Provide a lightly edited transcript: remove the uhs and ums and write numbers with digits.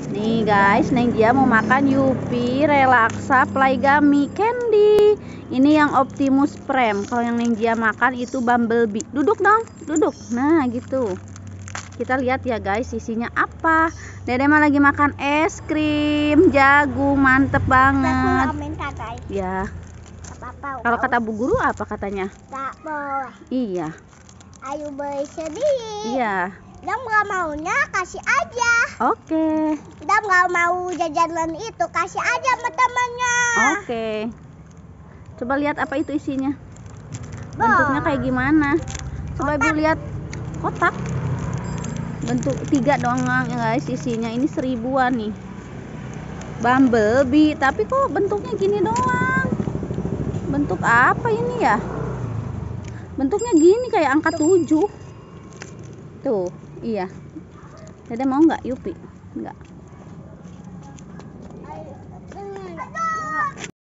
Nih guys, Neng Gia mau makan Yupi Relaxa Playgami Candy. Ini yang Optimus Prime. Kalau yang Neng Gia makan itu Bumblebee. Duduk dong, duduk. Nah gitu. Kita lihat ya guys, isinya apa. Dede mah lagi makan es krim jagung, mantep banget. Ya. Kalau kata Bu Guru apa katanya? Tak boleh. Iya. Ayo beli sendiri. Iya. Dam nggak maunya kasih aja. Oke. Dam nggak mau jajanan itu, kasih aja sama temannya. Oke. Coba lihat apa itu isinya. Bentuknya kayak gimana? Coba Ibu lihat kotak. Bentuk 3 doang ya guys isinya. Ini 1000-an nih. Bumblebee, tapi kok bentuknya gini doang? Bentuk apa ini ya? Bentuknya gini kayak angka 7. Tuh, iya. Dede mau nggak Yupi? Nggak.